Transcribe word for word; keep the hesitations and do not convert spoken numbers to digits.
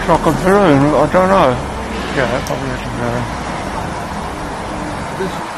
looks like a balloon, I don't know. Yeah, that probably is a balloon. This